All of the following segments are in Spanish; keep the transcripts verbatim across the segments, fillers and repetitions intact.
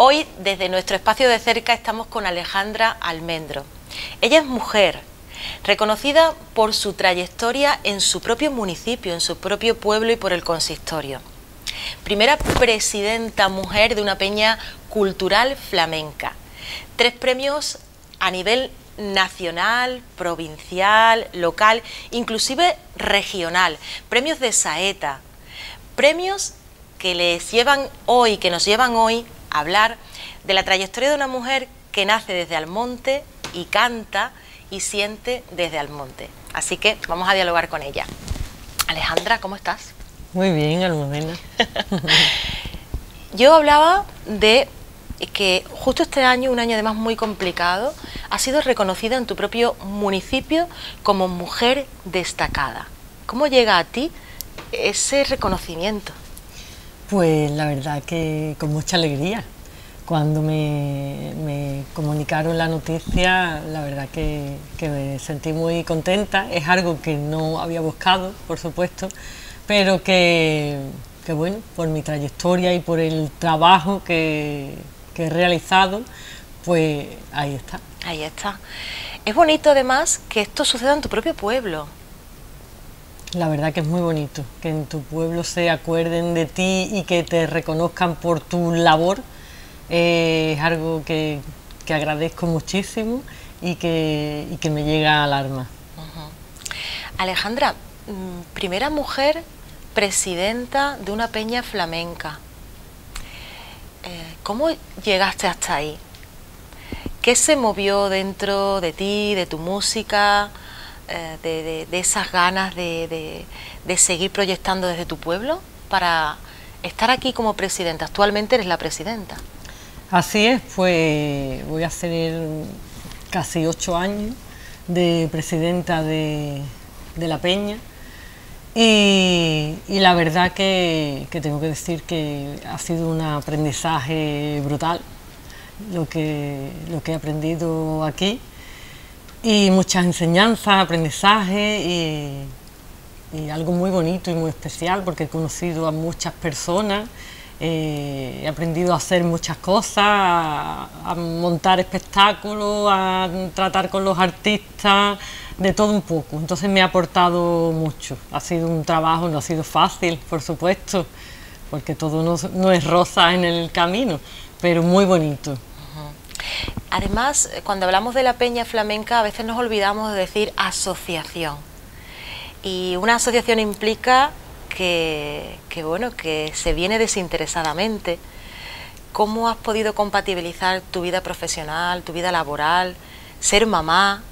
Hoy, desde nuestro espacio de cerca, estamos con Alejandra Almendro. Ella es mujer, reconocida por su trayectoria en su propio municipio, en su propio pueblo y por el consistorio. Primera presidenta mujer de una peña cultural flamenca. Tres premios a nivel nacional, provincial, local, inclusive regional. Premios de Saeta. Premios que les llevan hoy, que nos llevan hoy a hablar de la trayectoria de una mujer que nace desde Almonte y canta y siente desde Almonte. Así que vamos a dialogar con ella. Alejandra, ¿cómo estás? Muy bien, Almudena. Yo hablaba de que justo este año, un año además muy complicado, has sido reconocida en tu propio municipio como mujer destacada. ¿Cómo llega a ti ese reconocimiento? Pues la verdad que con mucha alegría. Cuando me, me comunicaron la noticia, la verdad que, que me sentí muy contenta. Es algo que no había buscado, por supuesto, pero que, que bueno, por mi trayectoria y por el trabajo que, que he realizado, pues ahí está. Ahí está. Es bonito además que esto suceda en tu propio pueblo. La verdad que es muy bonito, que en tu pueblo se acuerden de ti y que te reconozcan por tu labor. Eh, es algo que, que agradezco muchísimo y que, y que me llega al alma. Uh-huh. Alejandra, primera mujer presidenta de una peña flamenca. Eh, ¿Cómo llegaste hasta ahí? ¿Qué se movió dentro de ti, de tu música, eh, de, de, de esas ganas de, de, de seguir proyectando desde tu pueblo para estar aquí como presidenta? Actualmente eres la presidenta. Así es, pues voy a hacer casi ocho años de presidenta de, de la peña y, y la verdad que, que tengo que decir que ha sido un aprendizaje brutal lo que, lo que he aprendido aquí y muchas enseñanzas, aprendizaje y, y algo muy bonito y muy especial porque he conocido a muchas personas. Eh, he aprendido a hacer muchas cosas, a, a montar espectáculos, a tratar con los artistas, de todo un poco. Entonces me ha aportado mucho. Ha sido un trabajo, no ha sido fácil, por supuesto, porque todo no, no es rosa en el camino, pero muy bonito. Uh-huh. Además, cuando hablamos de la peña flamenca, a veces nos olvidamos de decir asociación. Y una asociación implica Que, que bueno, que se viene desinteresadamente. ¿Cómo has podido compatibilizar tu vida profesional, tu vida laboral, ser mamá,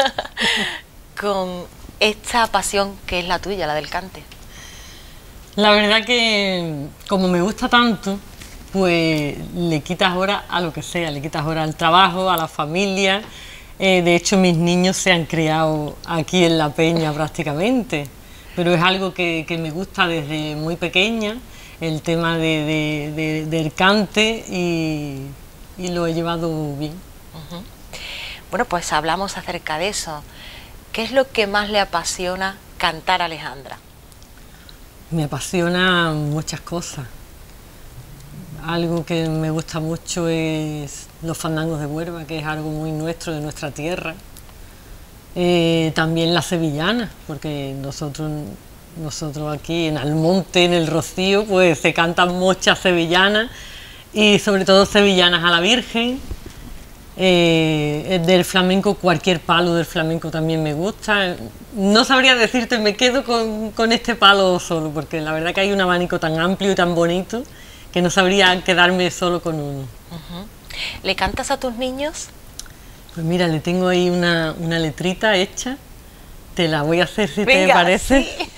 con esta pasión que es la tuya, la del cante? La verdad que como me gusta tanto, pues le quitas hora a lo que sea, le quitas hora al trabajo, a la familia. Eh, de hecho, mis niños se han criado aquí en la peña prácticamente. Pero es algo que, que me gusta desde muy pequeña, el tema de, de, de, del cante y, y lo he llevado bien. Uh-huh. Bueno, pues hablamos acerca de eso. ¿Qué es lo que más le apasiona cantar a Alejandra? Me apasiona muchas cosas. Algo que me gusta mucho es los fandangos de Huelva, que es algo muy nuestro, de nuestra tierra. Eh, también las sevillanas, porque nosotros, nosotros aquí en Almonte, en el Rocío, pues se cantan muchas sevillanas y sobre todo sevillanas a la Virgen. Eh, del flamenco, cualquier palo del flamenco también me gusta. No sabría decirte, me quedo con, con este palo solo, porque la verdad que hay un abanico tan amplio y tan bonito que no sabría quedarme solo con uno. Uh-huh. ¿Le cantas a tus niños? Pues mira, le tengo ahí una, una letrita hecha, te la voy a hacer si Venga, te parece. Sí.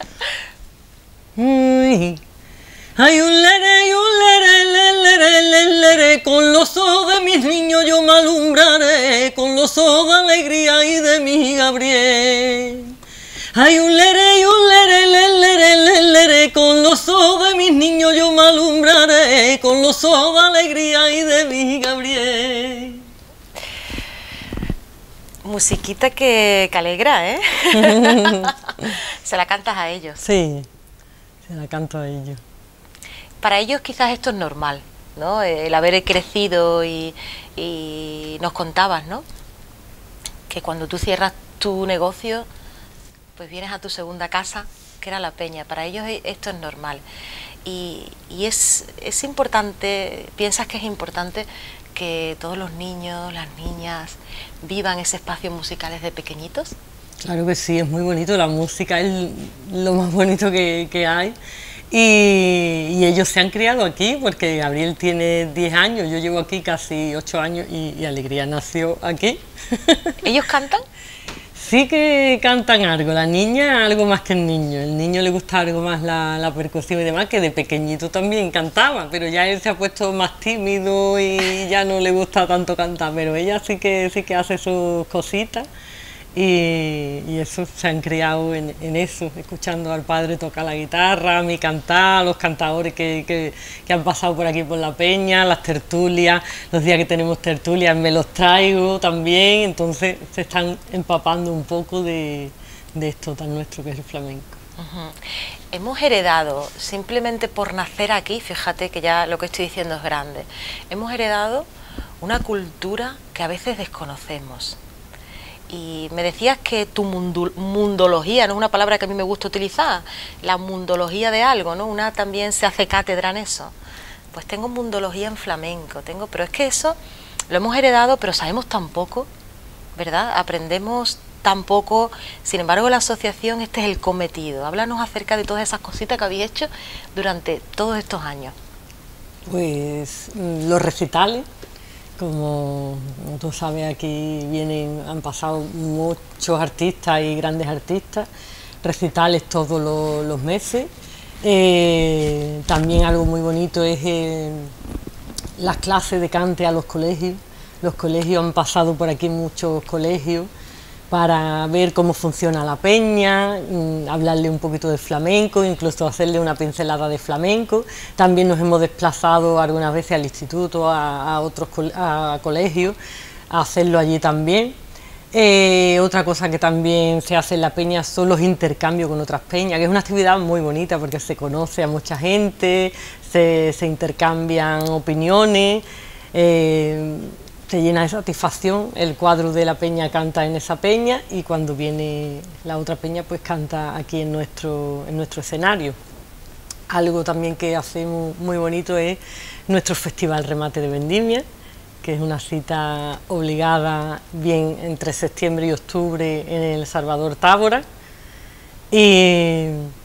Uy. Hay un lere y un lere, lere, lere, lere, lere, con los ojos de mis niños yo me alumbraré, con los ojos de alegría y de mi Gabriel. Hay un lere y un lere, lere, lere, lere, lere, con los ojos de mis niños yo me alumbraré, con los ojos de alegría y de mi Gabriel. Musiquita que, que alegra, ¿eh? Se la cantas a ellos. Sí, se la canto a ellos. Para ellos quizás esto es normal, ¿no? El haber crecido y, y nos contabas, ¿no? Que cuando tú cierras tu negocio, pues vienes a tu segunda casa, que era la Peña. Para ellos esto es normal. Y, y es, es importante, ¿piensas que es importante que todos los niños, las niñas, vivan ese espacio musical desde pequeñitos? Claro que sí, es muy bonito, la música es lo más bonito que, que hay. Y, y ellos se han criado aquí, porque Gabriel tiene diez años, yo llevo aquí casi ocho años y, y Alegría nació aquí. ¿Ellos cantan? Sí que cantan algo, la niña algo más que el niño, el niño le gusta algo más la, la percusión y demás, que de pequeñito también cantaba, pero ya él se ha puesto más tímido y ya no le gusta tanto cantar, pero ella sí que, sí que hace sus cositas. Y, y eso, se han criado en, en eso, escuchando al padre tocar la guitarra, a mí cantar, los cantadores que, que, que han pasado por aquí por la Peña, las tertulias, los días que tenemos tertulias me los traigo también, entonces se están empapando un poco de, de esto tan nuestro que es el flamenco. Uh-huh. Hemos heredado, simplemente por nacer aquí, fíjate que ya lo que estoy diciendo es grande, hemos heredado una cultura que a veces desconocemos. Y me decías que tu mundo, mundología, no es una palabra que a mí me gusta utilizar, la mundología de algo, ¿no? Una también se hace cátedra en eso. Pues tengo mundología en flamenco, tengo, pero es que eso lo hemos heredado, pero sabemos tan poco, ¿verdad? Aprendemos tan poco, sin embargo la asociación, este es el cometido. Háblanos acerca de todas esas cositas que habéis hecho durante todos estos años. Pues los recitales. Como tú sabes, aquí vienen, han pasado muchos artistas y grandes artistas, recitales todos los, los meses. Eh, también algo muy bonito es eh, las clases de cante a los colegios. Los colegios han pasado por aquí muchos colegios para ver cómo funciona la peña, hablarle un poquito de flamenco, incluso hacerle una pincelada de flamenco. También nos hemos desplazado algunas veces al instituto, a, a otros a colegios, a hacerlo allí también. Eh, otra cosa que también se hace en la peña son los intercambios con otras peñas, que es una actividad muy bonita porque se conoce a mucha gente, se, se intercambian opiniones. Eh, Te llena de satisfacción, el cuadro de la peña canta en esa peña y cuando viene la otra peña pues canta aquí en nuestro, en nuestro escenario. Algo también que hacemos muy bonito es nuestro Festival Remate de Vendimia, que es una cita obligada bien entre septiembre y octubre en el Salvador Tábora. Y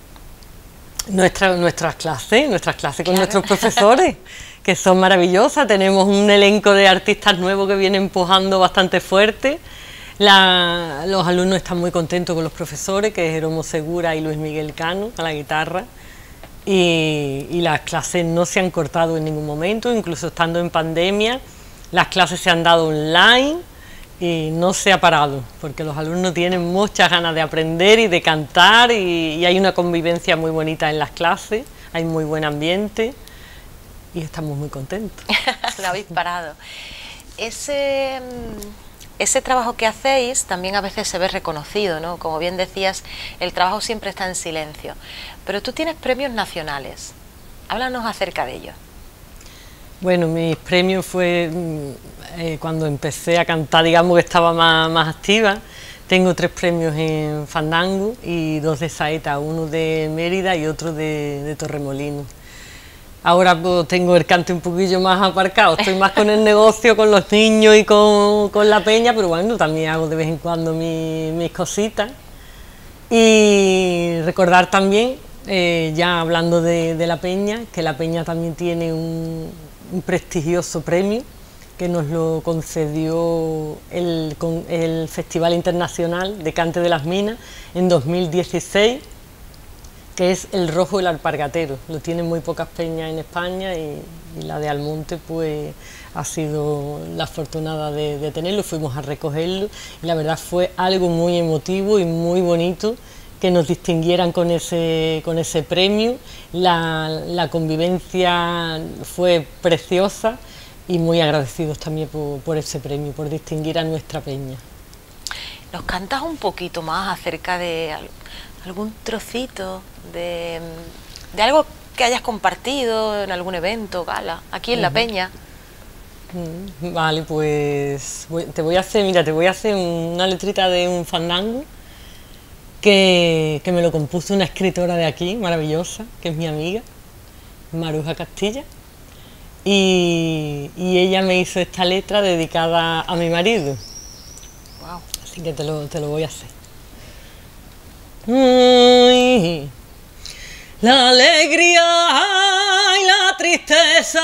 nuestra, nuestras clases, nuestras clases con claro. nuestros profesores, que son maravillosas. Tenemos un elenco de artistas nuevos que vienen empujando bastante fuerte. La, los alumnos están muy contentos con los profesores, que es Jeromo Segura y Luis Miguel Cano a la guitarra. Y, y las clases no se han cortado en ningún momento, incluso estando en pandemia, las clases se han dado online y no se ha parado, porque los alumnos tienen muchas ganas de aprender y de cantar y, y hay una convivencia muy bonita en las clases, hay muy buen ambiente. Y estamos muy contentos. Lo habéis parado. Ese, ese trabajo que hacéis también a veces se ve reconocido, ¿no? Como bien decías, el trabajo siempre está en silencio. Pero tú tienes premios nacionales. Háblanos acerca de ellos. Bueno, mis premios fue eh, cuando empecé a cantar, digamos que estaba más, más activa. Tengo tres premios en fandango y dos de saeta, uno de Mérida y otro de, de Torremolinos. Ahora pues, tengo el cante un poquillo más aparcado, estoy más con el negocio, con los niños y con, con la peña, pero bueno, también hago de vez en cuando mi, mis cositas. Y recordar también, eh, ya hablando de, de la peña, que la peña también tiene un, un prestigioso premio que nos lo concedió el, el Festival Internacional de Cante de las Minas en dos mil dieciséis, que es el Rojo del Alpargatero. Lo tienen muy pocas peñas en España y, y la de Almonte pues ha sido la afortunada de, de tenerlo. Fuimos a recogerlo y la verdad fue algo muy emotivo y muy bonito que nos distinguieran con ese, con ese premio. La, la convivencia fue preciosa y muy agradecidos también por, por ese premio, por distinguir a nuestra peña. ¿Nos cantas un poquito más acerca de algún trocito de, de algo que hayas compartido en algún evento, gala, aquí en La Peña. Vale, pues voy, te voy a hacer, mira, te voy a hacer una letrita de un fandango que, que me lo compuso una escritora de aquí, maravillosa, que es mi amiga, Maruja Castilla, y, y ella me hizo esta letra dedicada a mi marido. Wow. Así que te lo, te lo voy a hacer. Ay, la alegría y la tristeza,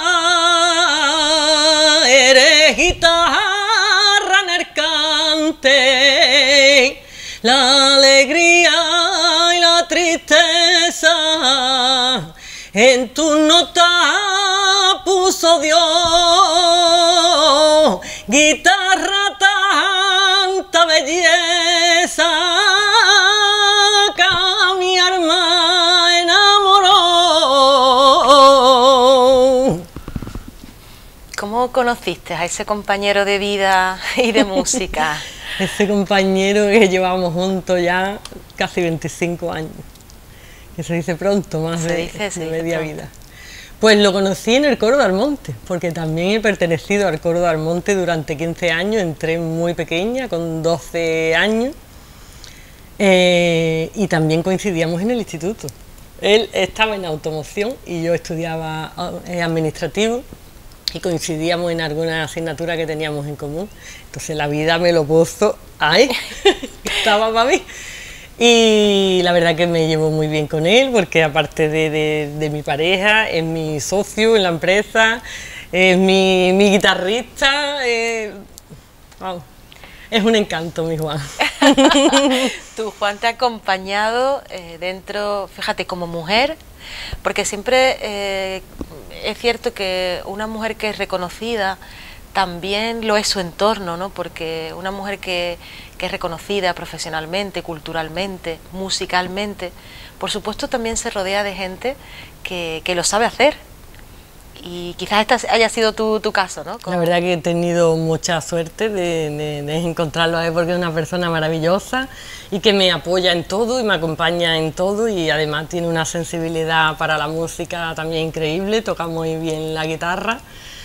eres guitarra en el cante. La alegría y la tristeza en tu nota puso Dios, guitarra tanta belleza que a mi alma enamoró. ¿Cómo conociste a ese compañero de vida y de música? Ese compañero que llevamos juntos ya casi veinticinco años, que se dice pronto, más se de, dice, se de dice media pronto. vida. Pues lo conocí en el coro de Almonte, porque también he pertenecido al coro de Almonte durante quince años, entré muy pequeña, con doce años, eh, y también coincidíamos en el instituto. Él estaba en automoción y yo estudiaba eh, administrativo, y coincidíamos en alguna asignatura que teníamos en común. Entonces la vida me lo puso ahí, estaba para mí. Y la verdad que me llevo muy bien con él, porque aparte de, de, de mi pareja, es mi socio en la empresa, es mi, mi guitarrista, eh, wow, es un encanto mi Juan. Tu Juan te ha acompañado eh, dentro, fíjate, como mujer, porque siempre eh, es cierto que una mujer que es reconocida también lo es su entorno, ¿no? Porque una mujer que, que es reconocida profesionalmente, culturalmente, musicalmente, por supuesto también se rodea de gente que, que lo sabe hacer. Y quizás esta haya sido tu, tu caso, ¿no? Con... La verdad que he tenido mucha suerte de, de, de encontrarlo a él, porque es una persona maravillosa y que me apoya en todo y me acompaña en todo, y además tiene una sensibilidad para la música también increíble, toca muy bien la guitarra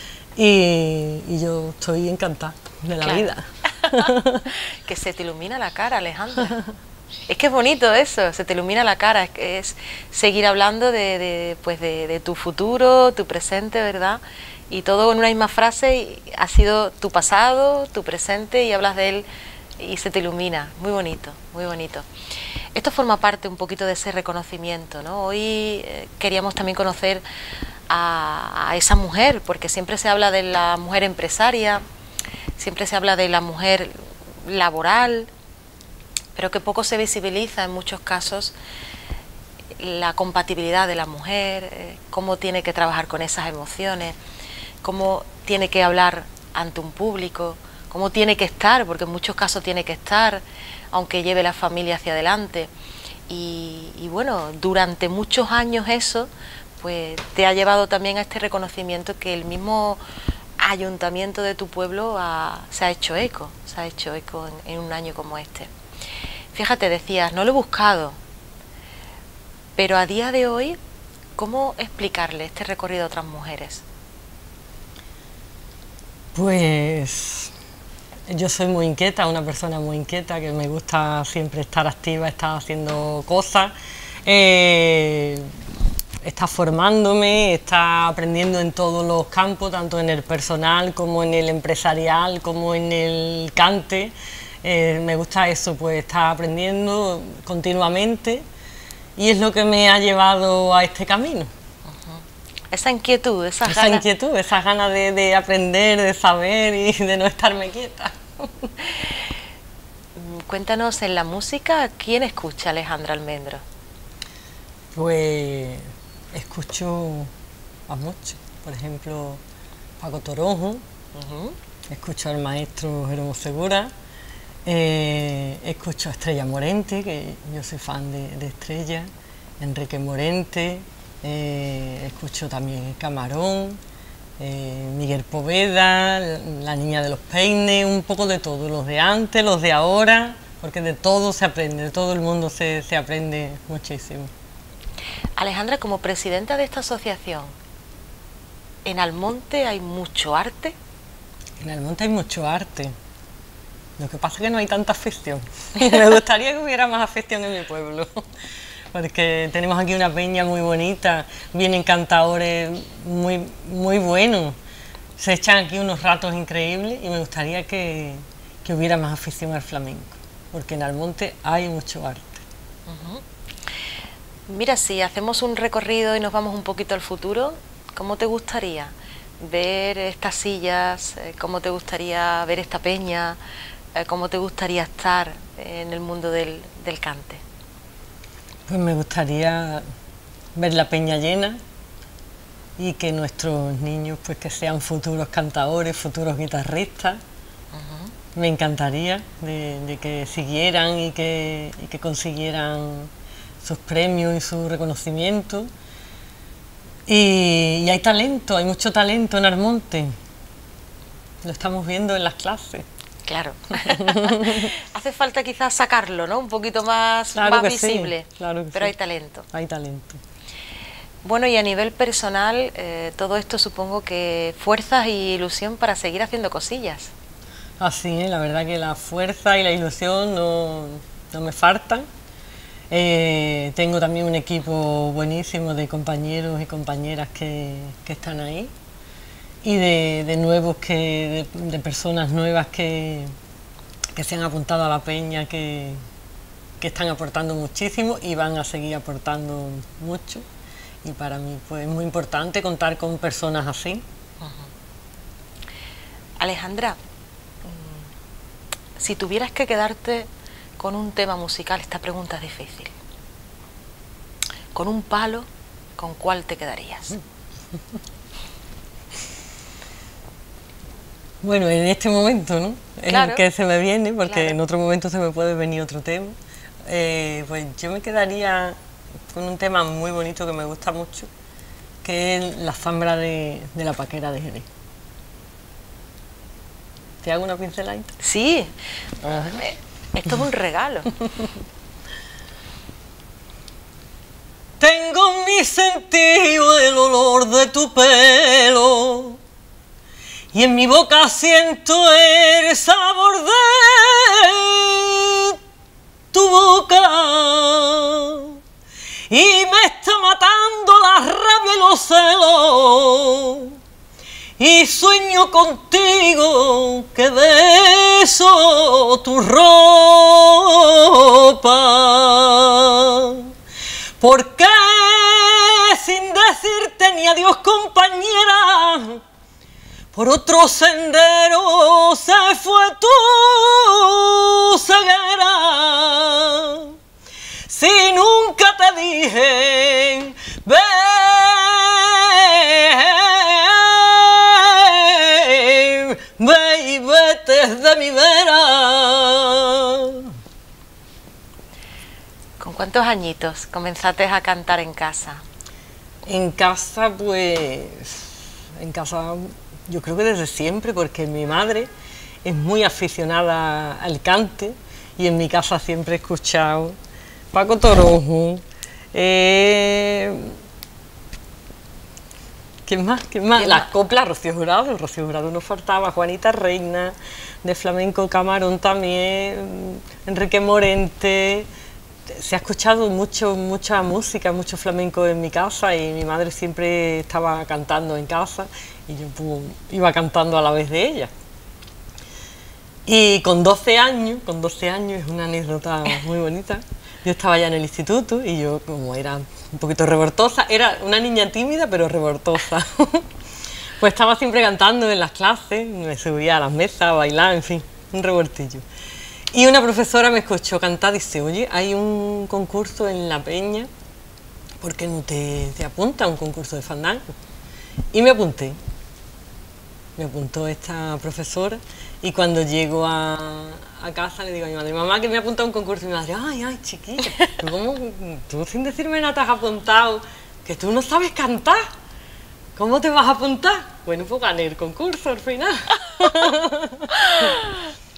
y, y yo estoy encantada de la Claro. vida. Que se te ilumina la cara, Alejandra. Es que es bonito eso, se te ilumina la cara, es, que es seguir hablando de, de, pues de, de tu futuro, tu presente, ¿verdad? Y todo en una misma frase, y ha sido tu pasado, tu presente, y hablas de él y se te ilumina, muy bonito, muy bonito. Esto forma parte un poquito de ese reconocimiento, ¿no? Hoy eh, queríamos también conocer a, a esa mujer, porque siempre se habla de la mujer empresaria, siempre se habla de la mujer laboral, pero que poco se visibiliza en muchos casos la compatibilidad de la mujer, eh, cómo tiene que trabajar con esas emociones, cómo tiene que hablar ante un público, cómo tiene que estar, porque en muchos casos tiene que estar, aunque lleve la familia hacia adelante. Y, y bueno, durante muchos años eso pues te ha llevado también a este reconocimiento que el mismo ayuntamiento de tu pueblo ha, se ha hecho eco, se ha hecho eco en, en un año como este. Fíjate, decías, no lo he buscado, pero a día de hoy, ¿cómo explicarle este recorrido a otras mujeres? Pues yo soy muy inquieta, una persona muy inquieta, que me gusta siempre estar activa, estar haciendo cosas, eh, estar formándome, estar aprendiendo en todos los campos, tanto en el personal como en el empresarial, como en el cante. Eh, me gusta eso, pues estar aprendiendo continuamente, y es lo que me ha llevado a este camino. Uh-huh. Esa inquietud, esas esa ganas... inquietud, esas ganas de, de aprender, de saber y de no estarme quieta. Cuéntanos, en la música, ¿quién escucha a Alejandra Almendro? Pues escucho a muchos, por ejemplo, Paco Toronjo, uh-huh. Escucho al maestro Jerónimo Segura, eh, escucho a Estrella Morente, que yo soy fan de, de Estrella, Enrique Morente, eh, escucho también Camarón, eh, Miguel Poveda, La Niña de los Peines, un poco de todo, los de antes, los de ahora, porque de todo se aprende, de todo el mundo se, se aprende muchísimo. Alejandra, como presidenta de esta asociación, ¿en Almonte hay mucho arte? En Almonte hay mucho arte. Lo que pasa es que no hay tanta afición. Me gustaría que hubiera más afición en mi pueblo, porque tenemos aquí una peña muy bonita, vienen cantadores muy, muy buenos, se echan aquí unos ratos increíbles y me gustaría que, que hubiera más afición al flamenco, porque en Almonte hay mucho arte. Uh-huh. Mira, si hacemos un recorrido y nos vamos un poquito al futuro, ¿cómo te gustaría ver estas sillas? ¿Cómo te gustaría ver esta peña? ¿Cómo te gustaría estar en el mundo del, del cante? Pues me gustaría ver la peña llena y que nuestros niños pues que sean futuros cantadores, futuros guitarristas. Uh-huh. Me encantaría de, de que siguieran y que, y que consiguieran sus premios y su reconocimiento. Y, y hay talento, hay mucho talento en Almonte. Lo estamos viendo en las clases. Claro. Hace falta quizás sacarlo, ¿no? Un poquito más, claro más que visible, sí, claro que pero sí. hay talento. Hay talento. Bueno, y a nivel personal, eh, todo esto supongo que fuerzas y ilusión para seguir haciendo cosillas. Así es, la verdad que la fuerza y la ilusión no, no me faltan. Eh, tengo también un equipo buenísimo de compañeros y compañeras que, que están ahí. Y de, de nuevos, que de, de personas nuevas que, que se han apuntado a la peña, que, que están aportando muchísimo y van a seguir aportando mucho. Y para mí pues, es muy importante contar con personas así. Uh-huh. Alejandra, si tuvieras que quedarte con un tema musical, esta pregunta es difícil. Con un palo, ¿con cuál te quedarías? Bueno, en este momento, ¿no? Claro, es el que se me viene, porque claro. En otro momento se me puede venir otro tema. Eh, pues yo me quedaría con un tema muy bonito que me gusta mucho, que es la zambra de, de la Paquera de Jerez. ¿Te hago una pinceladita? Sí, Ajá. Esto es un regalo. Tengo en mi sentido el olor de tu pelo y en mi boca siento el sabor de tu boca y me está matando la rabia y los celos y sueño contigo que beso tu ropa. Porque sin decirte ni adiós, compañera, por otro sendero se fue tu ceguera. Si nunca te dije, ven, ve y vete de mi vera. ¿Con cuántos añitos comenzaste a cantar en casa? En casa, pues, en casa yo creo que desde siempre, porque mi madre es muy aficionada al cante y en mi casa siempre he escuchado Paco Toronjo, eh, ¿quién más? ¿Quién más? Las coplas, Rocío Jurado, el Rocío Jurado no faltaba, Juanita Reina, de flamenco Camarón también, Enrique Morente. Se ha escuchado mucho, mucha música, mucho flamenco en mi casa y mi madre siempre estaba cantando en casa y yo pues, iba cantando a la vez de ella. Y con doce años, con doce años, es una anécdota muy bonita, yo estaba ya en el instituto y yo como era un poquito revoltosa, era una niña tímida pero revoltosa, pues estaba siempre cantando en las clases, me subía a las mesas a bailar, en fin, un revoltillo. Y una profesora me escuchó cantar y dice, oye, hay un concurso en La Peña, ¿por qué no te, te apuntas a un concurso de fandango? Y me apunté, me apuntó esta profesora y cuando llego a, a casa le digo a mi madre, mamá, que me he apuntado a un concurso, y mi madre, ay, ay, chiquilla, ¿tú, cómo, tú sin decirme nada te has apuntado, que tú no sabes cantar, ¿cómo te vas a apuntar? Bueno, pues gané el concurso al final.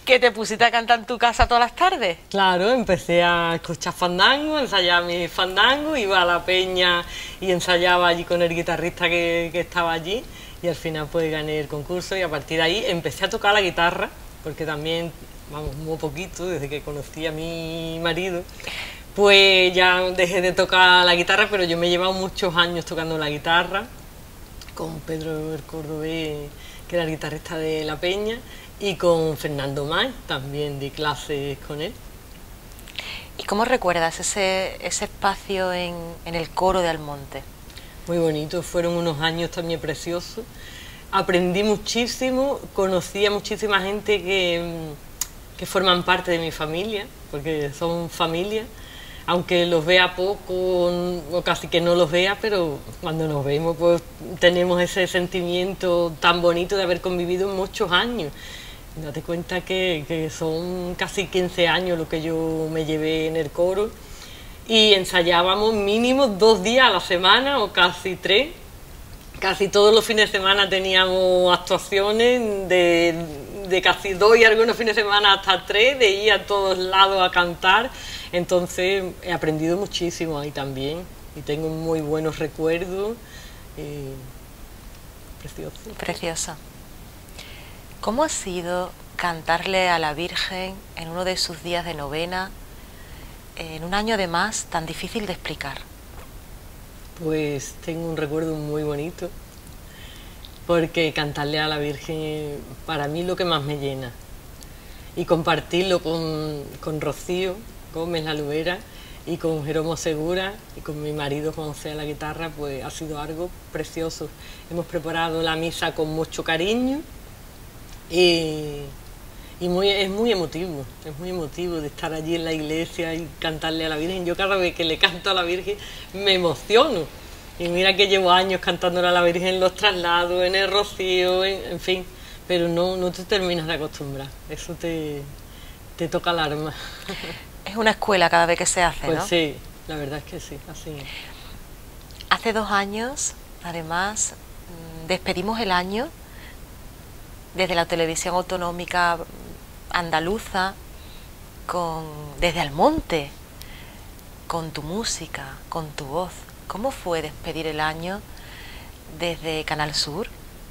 ¿Que te pusiste a cantar en tu casa todas las tardes? Claro, empecé a escuchar fandango, a ensayar mis fandangos, iba a la peña y ensayaba allí con el guitarrista que, que estaba allí, y al final pues gané el concurso, y a partir de ahí empecé a tocar la guitarra, porque también, vamos, muy poquito, desde que conocí a mi marido, pues ya dejé de tocar la guitarra, pero yo me he llevado muchos años tocando la guitarra, con Pedro el Cordobés, que era el guitarrista de La Peña, y con Fernando May, también di clases con él. ¿Y cómo recuerdas ese, ese espacio en, en el coro de Almonte? Muy bonito, fueron unos años también preciosos. Aprendí muchísimo, conocí a muchísima gente que, que forman parte de mi familia, porque son familia. Aunque los vea poco o casi que no los vea, pero cuando nos vemos pues tenemos ese sentimiento tan bonito de haber convivido muchos años. Date cuenta que, que son casi quince años lo que yo me llevé en el coro, y ensayábamos mínimo dos días a la semana o casi tres. Casi todos los fines de semana teníamos actuaciones de, de casi dos, y algunos fines de semana hasta tres, de ir a todos lados a cantar. Entonces he aprendido muchísimo ahí también, y tengo muy buenos recuerdos. Eh, precioso. Precioso. ¿Cómo ha sido cantarle a la Virgen en uno de sus días de novena, en un año además tan difícil de explicar? Pues tengo un recuerdo muy bonito, porque cantarle a la Virgen para mí lo que más me llena, y compartirlo con, con Rocío Gómez la Lubera y con Jeromo Segura y con mi marido Juan José a la guitarra, pues ha sido algo precioso. Hemos preparado la misa con mucho cariño, y, y muy, es muy emotivo, es muy emotivo de estar allí en la iglesia y cantarle a la Virgen. Yo cada vez que le canto a la Virgen me emociono, y mira que llevo años cantándole a la Virgen en los traslados, en el Rocío, en, en fin, pero no, no te terminas de acostumbrar, eso te, te toca el alma. Es una escuela cada vez que se hace, pues ¿no? Sí, la verdad es que sí, así es. Hace dos años, además, despedimos el año desde la televisión autonómica andaluza, con, desde Almonte, con tu música, con tu voz. ¿Cómo fue despedir el año desde Canal Sur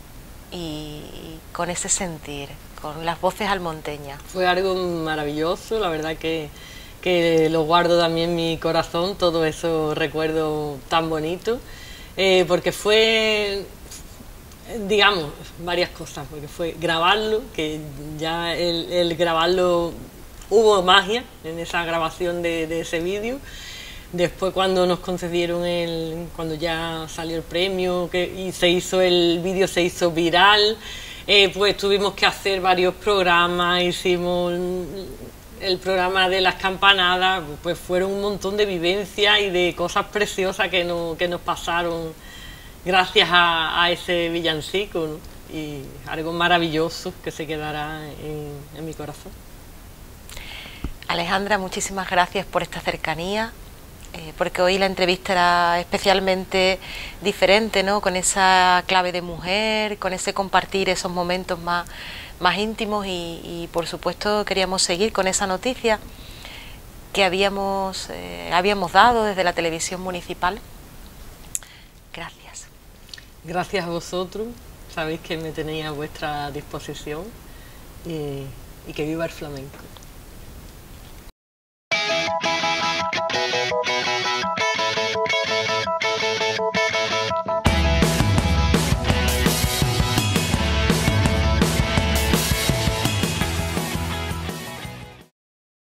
y con ese sentir, con las voces almonteñas? Fue algo maravilloso, la verdad que, que lo guardo también en mi corazón, todos esos recuerdos tan bonitos, eh, porque fue, digamos, varias cosas, porque fue grabarlo, que ya el, el grabarlo, hubo magia en esa grabación de, de ese vídeo. Después, cuando nos concedieron el, cuando ya salió el premio que, y se hizo el vídeo, se hizo viral, eh, pues tuvimos que hacer varios programas, hicimos el programa de las campanadas, pues fueron un montón de vivencias y de cosas preciosas que, no, que nos pasaron gracias a, a ese villancico, ¿no? Y algo maravilloso que se quedará en, en mi corazón. Alejandra, muchísimas gracias por esta cercanía, eh, porque hoy la entrevista era especialmente diferente, ¿no? Con esa clave de mujer, con ese compartir esos momentos más, más íntimos, y, y por supuesto queríamos seguir con esa noticia que habíamos, eh, habíamos dado desde la televisión municipal. Gracias. Gracias a vosotros, sabéis que me tenéis a vuestra disposición, y, y que viva el flamenco.